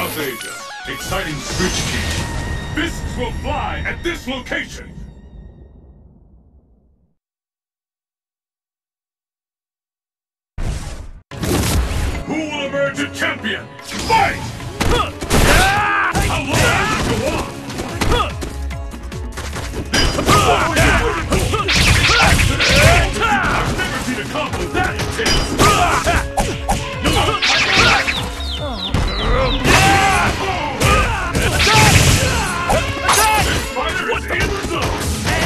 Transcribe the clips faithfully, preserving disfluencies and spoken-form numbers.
South Asia. Exciting switch key. Fists will fly at this location. Who will emerge a champion? Fight! How long does this go on? I've never seen a combo that intense! This fighter is in the zone!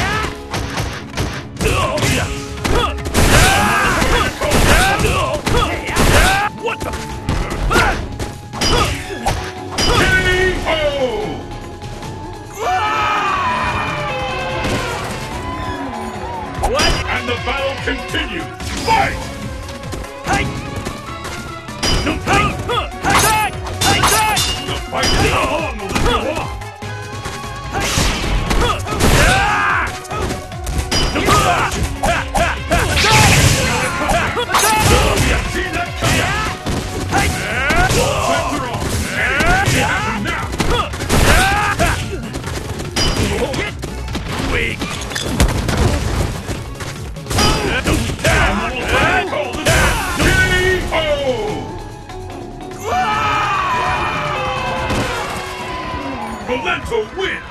What the? K O! What? And the battle continues! Fight! Hey! No pain! Attack! Attack! The fight is on! Will this go on? See that coming? Sets her off! And it happens now! Weak! Rolento wins!